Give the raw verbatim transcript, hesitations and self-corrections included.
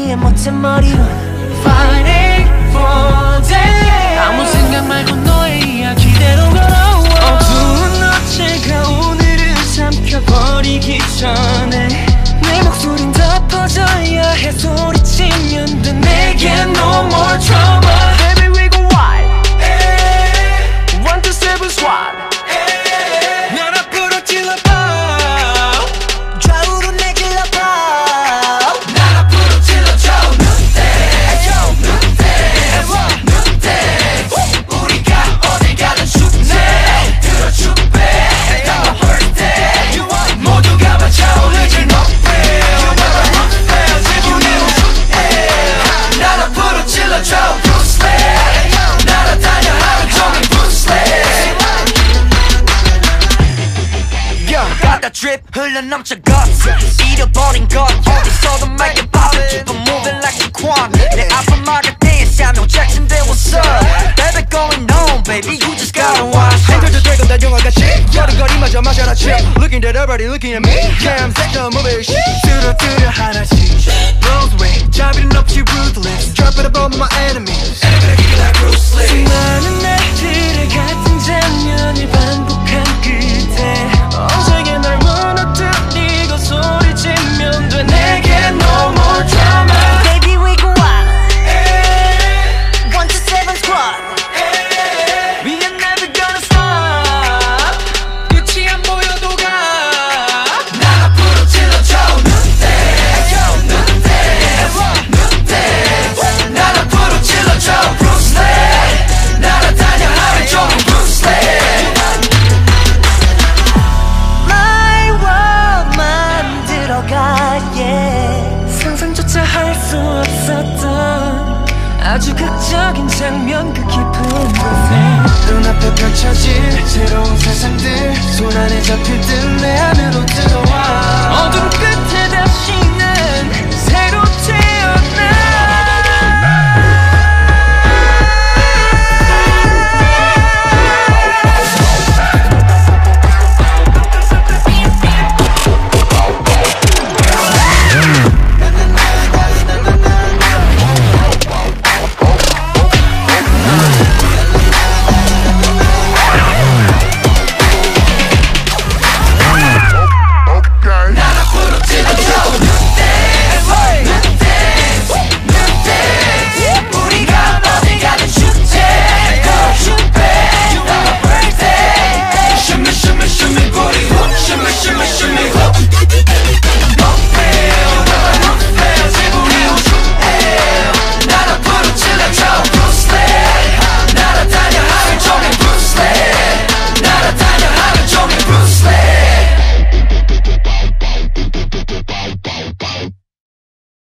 너의 멋진 머리로 Fighting for day 아무 생각 말고 너의 이야기대로 걸어와 어두운 어제가 오늘을 삼켜버리기 전에 내 목소린 더 퍼져야 해 소리치면 돼 내게 no more trauma Baby we go wild One two seven squad 날 앞으로 찔러봐 좌우로 내 길러봐 날 앞으로 찔러줘 눈대 눈대 눈대 우리가 어딜 가든 축제 들어줄게 다 hurt day 모두가 맞아오르지 높이 날 앞으로 찔러줘 Bruce Lee 날아다녀 하루 종일 Bruce Lee 가다 drip 흘러넘쳐 guts 잃어버린 것 어디서도 make it pop Keep on moving like a quan 내 앞을 막을 때 Samuel Jackson there what's up Baby going home baby you just gotta watch 행동도 되고 다 영화같이 여름거리마저 마셔라 chip Looking at everybody looking at me Yeah I'm sick of moving shit 뚜루뚜루 하나씩 Roseway 자비는 없이 ruthless Drop it above my enemies Enemy kick it like Bruce Lee 수많은 날들의 같은 장면을 반복한 끝에 언제게 날 무너뜨리고 소리치면 돼 내게 no more drama Baby we go wild One two seven squad We are never gonna stop 끝이 안 보여도 가 날 앞으로 찔러줘 눈대 눈대 눈대 날 앞으로 찔러줘 Bruce Lee 날아다녀 하루 종일 Bruce Lee My world 만들어가 yeah 상상조차 할 수 없었던 아주 극적인 장면 그 깊은 곳에 눈앞에 펼쳐질 새로운 세상들 손안에 잡힐 듯 내 안으로 들어와 어둠 끝에 다시